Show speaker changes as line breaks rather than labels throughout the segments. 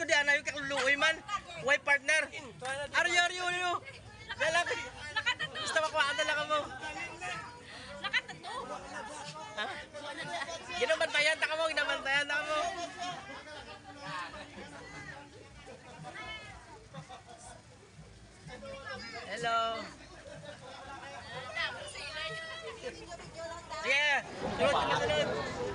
ko di ana yung kakuluoy man. Why partner? Aryo. Dalang. Basta makuhaan na lang mo.
Nakatato.
Ha? Ginabantayan ta mo. Hello. Sige, sunod.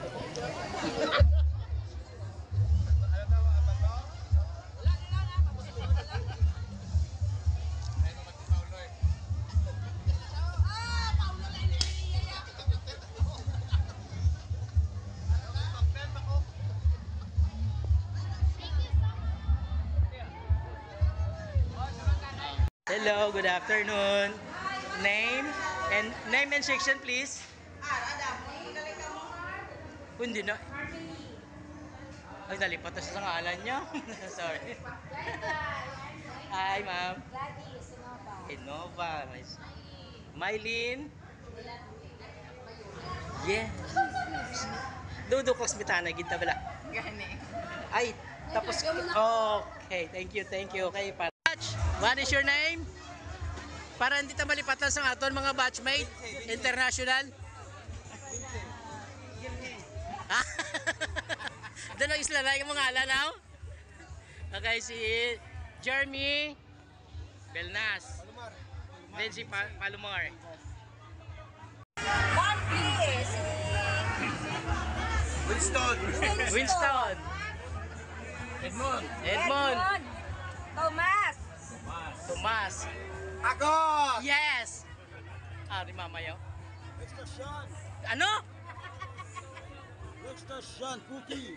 Hello, good afternoon. Name and section please. Hindi na. Ay, nalipat na sa ngalan niya. Sorry. Hi, ma'am.
Gladys,
Innova. Mylene. Yes. Dudu ko smitana gid ta bala.
Gani.
Ay, tapos okay, thank you. Okay, what is your name? Para hindi ta malipatan sa aton mga batchmate international. Doon ang isla na yung mga alanaw. Okay, si Jeremy Belnas. Then si Palomar.
One please.
Winston. Edmond. Tomas.
Ako!
Yes. Ari mamayo.
Extra Sean!
Ano?
Extra Sean Cookie!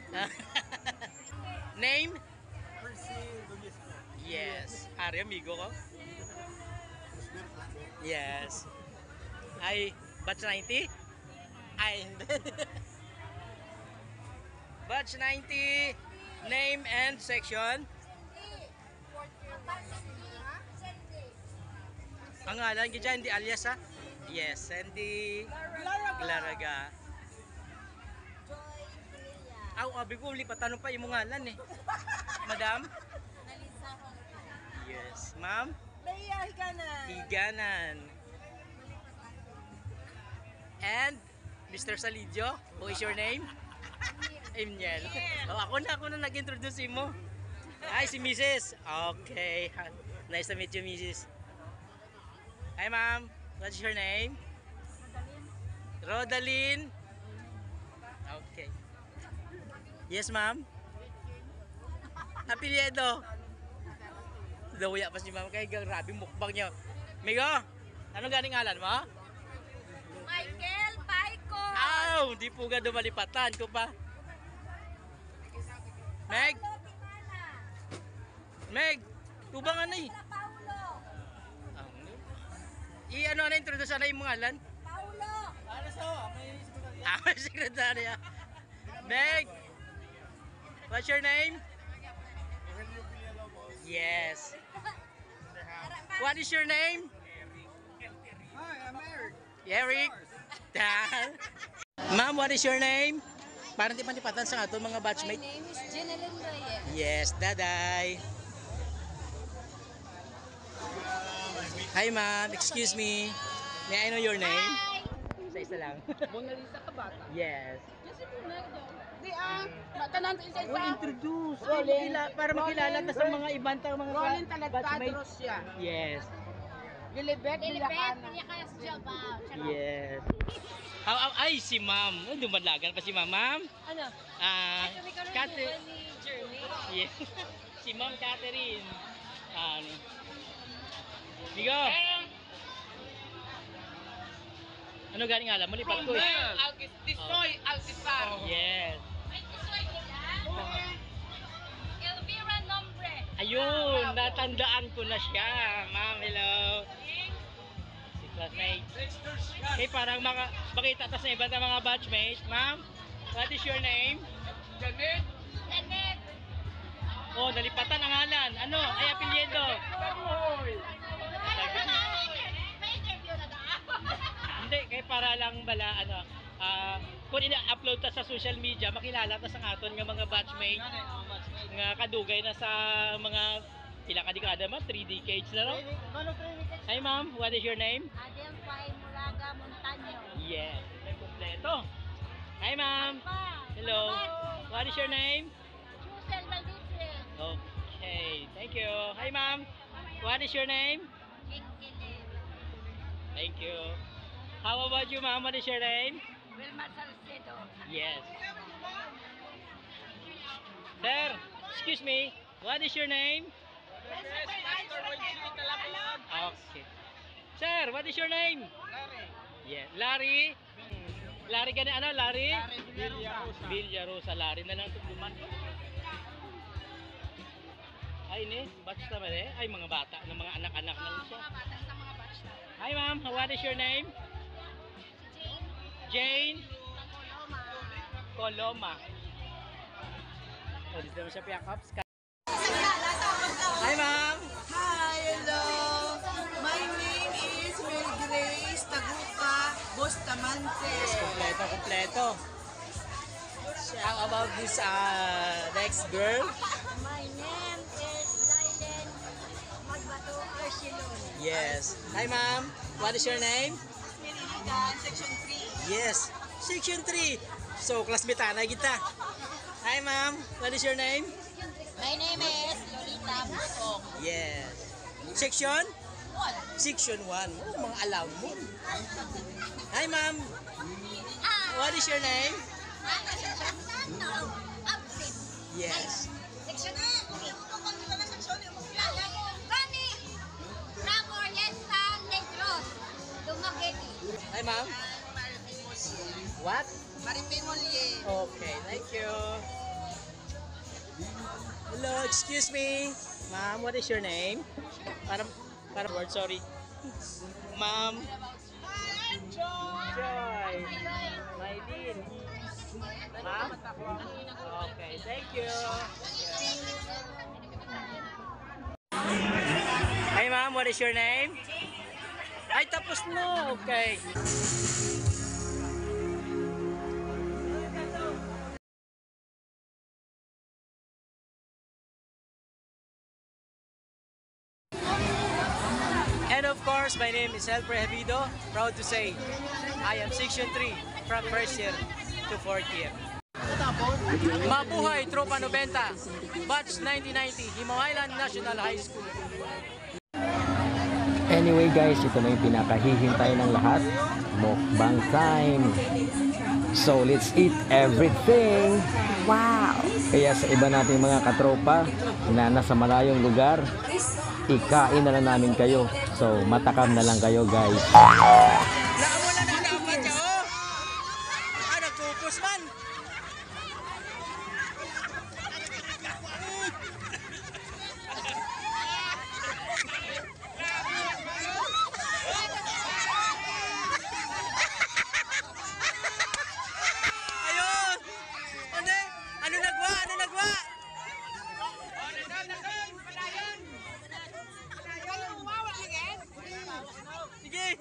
Name?
Percy Domisco.
Yes. Ari amigo ko. Yes. Ay, batch 90? Ay, hindi. Batch 90. Name and section. Ang ngalan ko dyan, hindi alias ha? Yes, Sandy Glaraga. Aw, abi ko, lipatan pa yung ngalan eh. Madam? Yes, ma'am? Higanan. And, Mr. Salidio, who is your name? Emniel. Oh, ako na nag-introduce mo. Ay, si Mrs. Okay. Nice to meet you, Mrs. Hi, ma'am. What's your name? Rodaline. Okay. Yes, ma'am. Apelyido. Dawaya pa si ma'am kay grabe mukbang niya. Migo, ano ganing ngalan mo?
Michael Paiko.
Aw, di po ga dumalipatan ko pa. Meg, tubang ano eh?
Paulo.
I-ano na introduce na yung mga ngalan?
Paulo.
May sekretarya. Meg, what's your name? Yes. What is your name?
Hi, I'm Eric.
Eric. Ma'am, what is your name? Parang di panipatan sa ato mga
My
batchmate.
name is Jeneline Reyes.
Yes, daday. Hi ma'am, excuse me. May I know your name?
Hi.
Isa lang.
Mona Lisa ka bata?
Yes.
Di matanan sa isa.
Introduce. Para makilala ta sa mga ibang mga
Rolling Talatadros
batchmates.
siya.
Yes.
Lilibet, Bilakana.
Yes. Ay, si ma'am. Oh, dumalagan pa si ma'am. Ma'am?
Ano?
Catherine.
Ni Jeremy.
Yes. Si ma'am Catherine. Ano? Bigo. Ano galing alam mo? Lipat ko eh.
Destroy Alcizar.
Yes.
Elvira Nombre.
Ayun, natandaan ko na siya. Ma'am, hello. Si classmate. Okay, parang makita tas na iba na mga batchmates. Ma'am, what is your name?
Janet.
Janet.
Oh, nalipatan ang ngalan. Ano? Ay, apelyido.
May interview na
Hindi, kaya para lang bala, ano, kung ina-upload ta sa social media, makilala ta sa aton nga mga batchmate nga kadugay na sa mga pila ka dekada man, 3 decades na raw. Hi ma'am, what is your name?
Adel Pai Mulaga Montaño.
Yes, may kompleto. Hi ma'am. Hello. What is your name?
Chusel Valdez.
Okay, thank you. Hi ma'am. What is your name?
Kingkilin.
Thank you. How about you ma'am? What is your name?
Wilma Salcedo.
Yes. Sir, excuse me. What is your name? Okay. Sir, what is your name?
Larry.
Yeah, Larry. Larry ka na ano? Larry?
Villarosa.
Villarosa. Larry na lang ito duman. Ay ni, batch naman eh. Ay mga bata, ng mga anak-anak na rin siya. Hi ma'am, what is your name? Jane. Coloma. Oh, dito naman siya piyakaps. Hi ma'am.
Hi, hello. My name is Mel Grace Taguca Bustamante.
Kompleto. How about this next girl?
My name is Lylen Magbato Archilon.
Yes. Hi ma'am. What is your name?
Nililigan, Section 3.
Yes. Section 3. So, classmate na kita. Hi ma'am. What is your name?
My name is Lolita Busok.
Yes. Section? Section 1. Oh, mga alam mo. Hi ma'am. What is your name? Yes.
Section Bani Bravo Orienta Negros Dumaguete.
Hi ma'am. What?
Maripe Molier.
Okay, thank you. Hello, excuse me. Ma'am, what is your name? Para word, sorry. Ma'am. Joy. Maylin. Ma'am? Okay, thank you. Hi ma'am, what is your name? Ay, tapos na. Okay. And of course, my name is Helper Habido. Proud to say, I am Section 3 from first year to fourth year. Mabuhay, Tropa 90, Batch 1990, Himawayan National High School.
Anyway guys, ito na yung pinakahihintay ng lahat. Mukbang time. So let's eat everything. Wow! Kaya sa iba nating mga katropa na nasa malayong lugar, ikain na lang namin kayo. So matakam na lang kayo guys.
Naamo na dapat siya, oh! Nagpupus man! Ayun! Ano nagwa? Ano nagwa? Sige!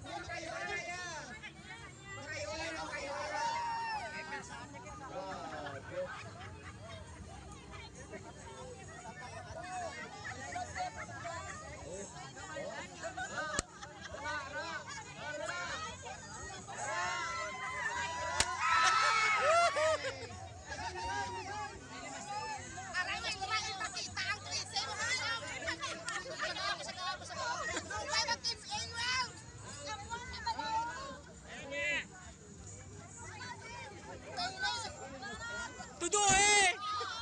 Tudo eh!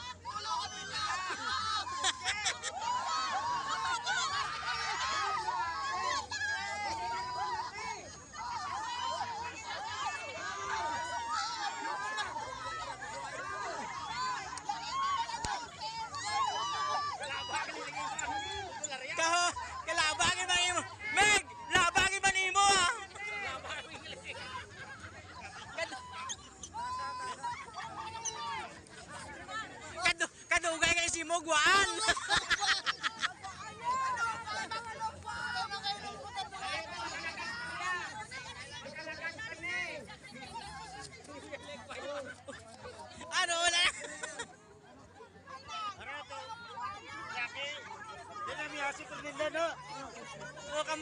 Kaho, kalabangin ba imo? Meg, labangin ba nimo ah? Kadugay kay si Mogwaan.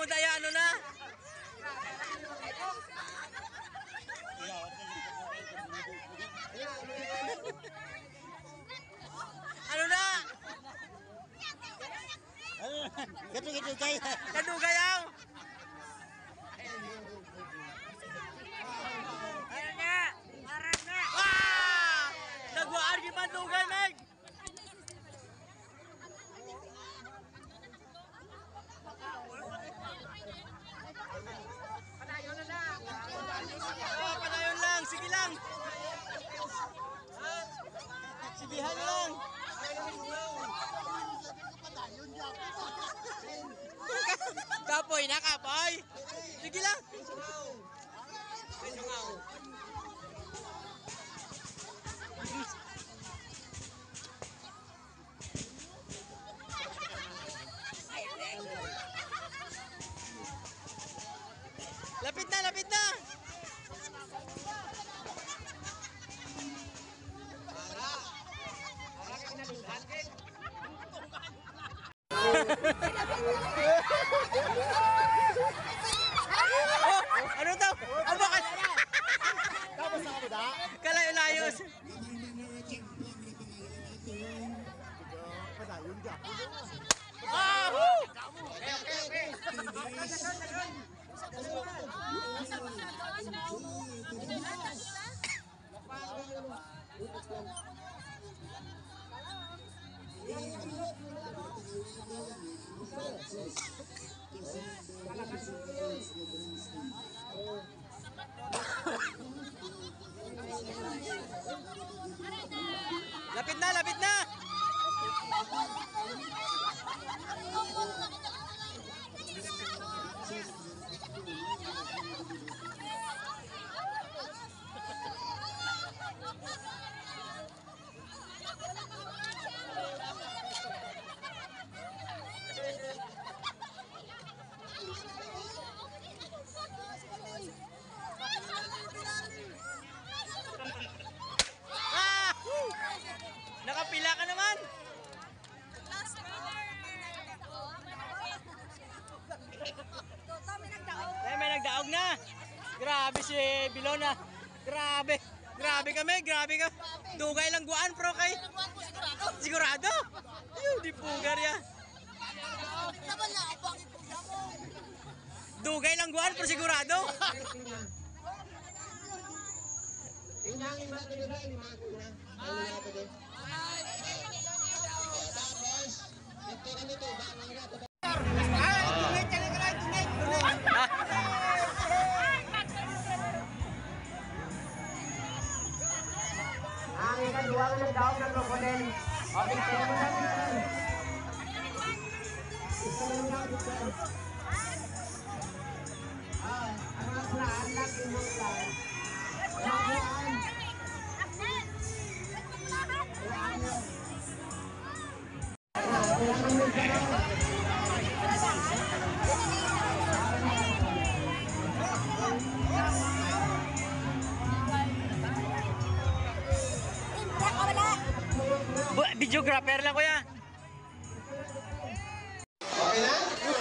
daya ano na? Ano na? Kadugayaw. Ano na? Marang na. Ah! Nagwaan di man dugay, Meg. Oh, padayon lang. Sige lang. Sigihan lang. Kapoy na, kapoy. Sige lang. Lapit na, lapit na. Oh, ano to? Ano bakit? Kalayo-layos. Ah! Lapit na, lapit na. Ah! Nakapila ka naman. May nagdaog na. Grabe si Bilona. Grabe. Grabe kami, grabe ka. Dugay lang guan pro kay. Sigurado? Yung di pugar ya. Dugay lang guan pro sigurado.
Ang ikadua nga nagdaog ng krokodil. Okay, tayo mo natin. Ang mga kulaan lang imutan.
Videographer lang kuya.
Okay na?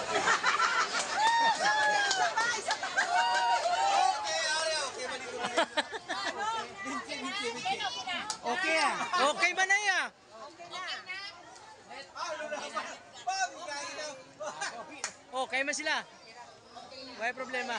Okay ah. Okay ba na ya? Okay man sila. May problema.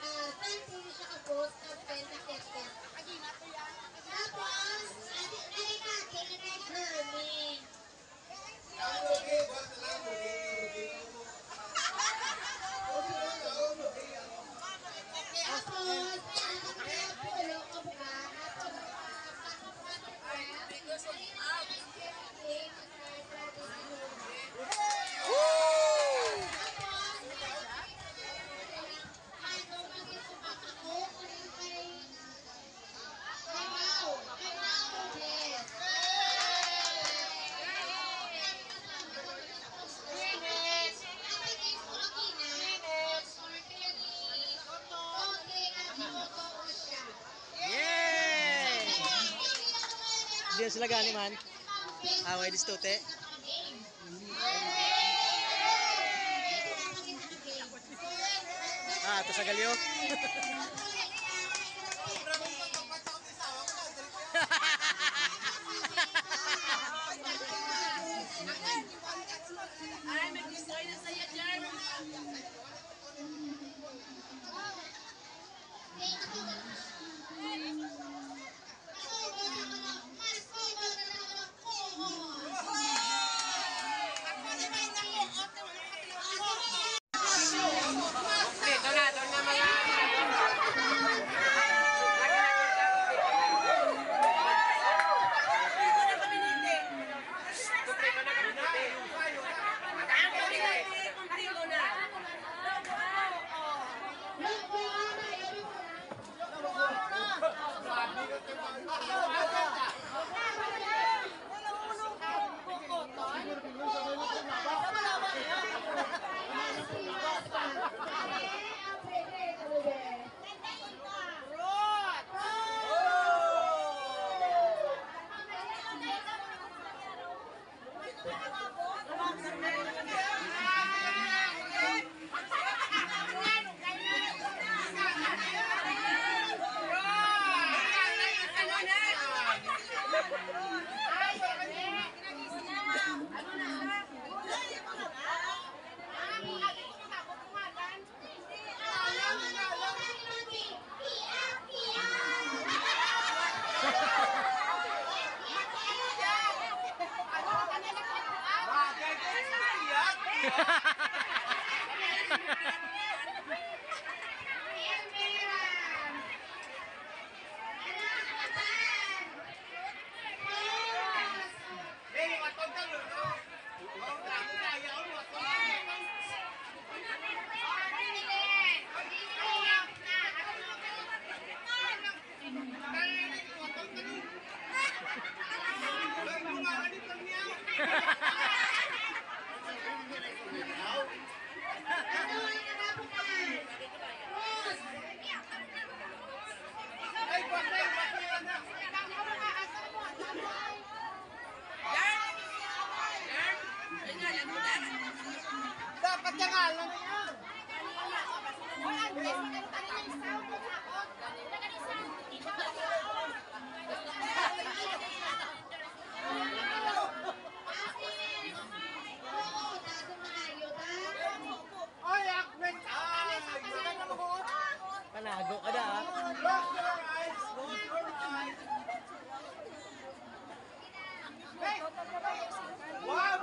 Tapos,
Audience sila gani man. Away distote. Ito sa galyo.
Dapat yung alam na yan. Ay, Ahmed! Ay!
Panago ka na.
Close your eyes! Close your eyes! Hey! Wow!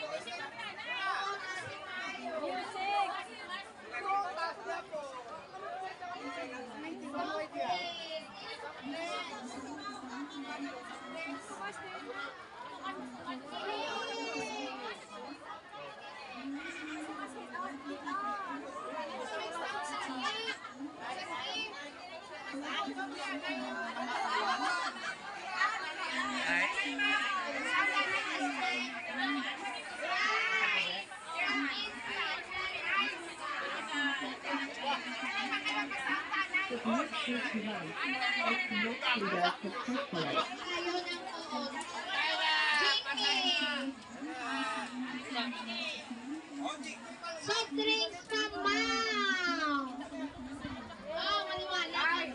Soft drinks from Mom! Oh, maliwanag.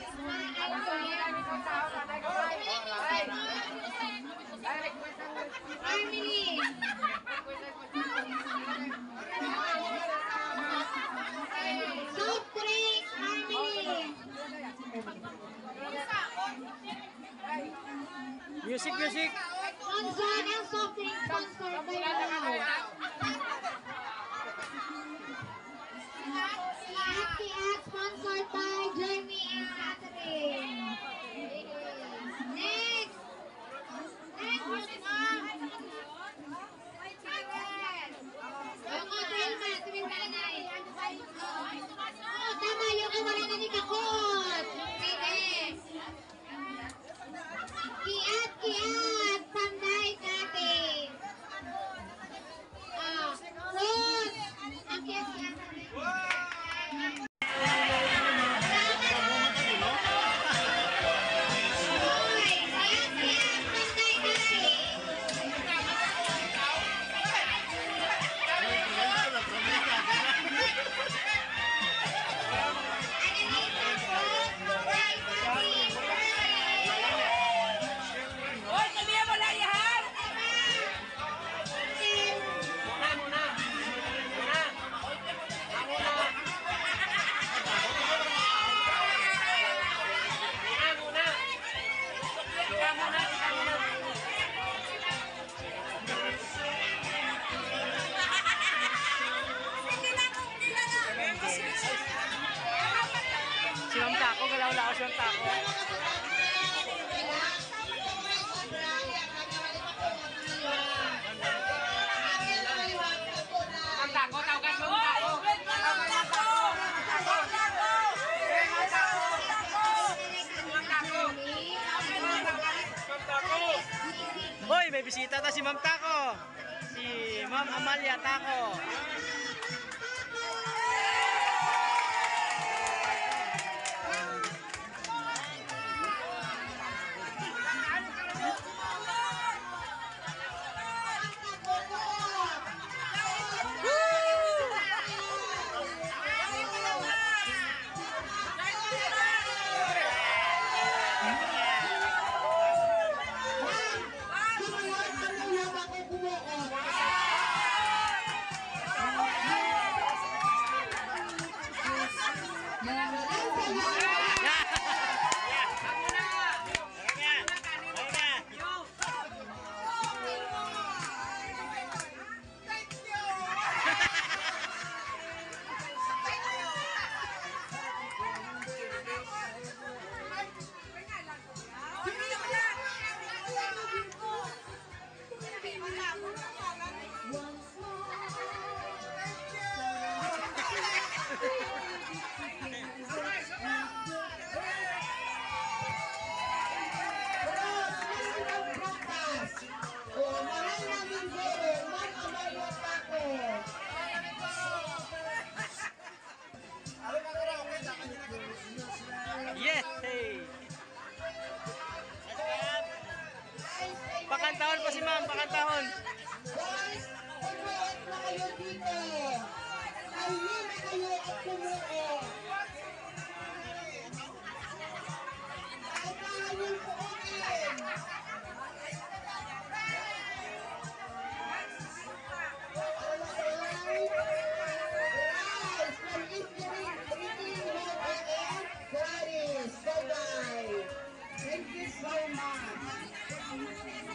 Family! Soft drinks, family!
Music, music.
Sponsor ang soft drink, sponsor by Mom. Happy Act sponsored by Jamie and Catherine. Next! Next! Ako, Telma, sabihin ka na tama yung wala na ni Kakot. Pwede. Kiat, kiat, panday natin. Fruits. Ang kiat, kiat.
Taco.
Ang tako, tawagan mo ang tako. Tawagan mo ang tako.
Hoy, may bisita ta si Ma'am Taco. Si Ma'am Amalia Taco. Yes! Hey! Pakantahon pa si Ma'am, pakantahon.
Guys, umuot na kayo dito. Tahimik kayo at pumuot. Kailangan yung puutin. Guys, from Eastern City, Gladys, bye-bye. Thank you so much.